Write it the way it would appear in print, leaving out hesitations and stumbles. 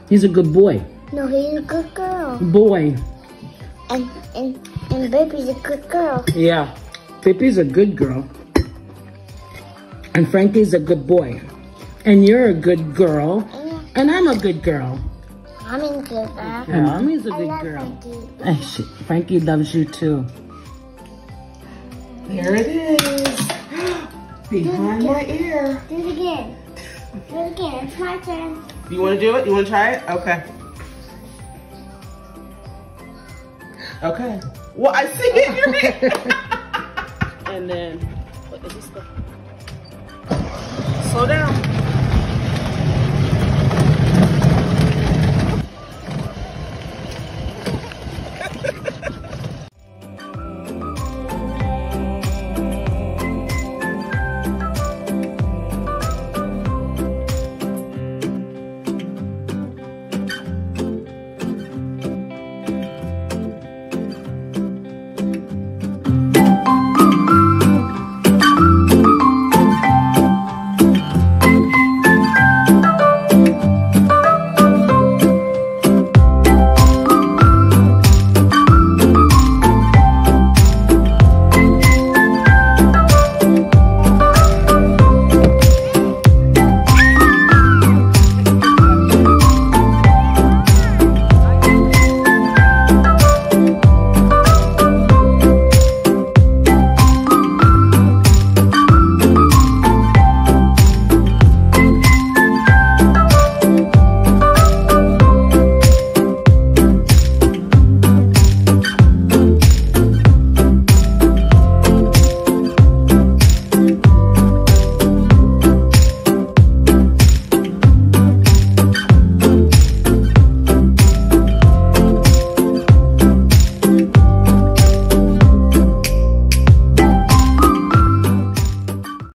He's a good boy. No, he's a good girl. Boy. And Baby's a good girl. Yeah. Pippi's a good girl. And Frankie's a good boy. And you're a good girl. And I'm a good girl. Mommy's a good girl. And Mommy's a good I love girl. Frankie. Frankie loves you too. There it is. Behind my ear. Do it again. Do it again. It's my turn. You want to do it? You want to try it? Okay. Okay. Well, I see it in your hand. And then, what is this? Slow down.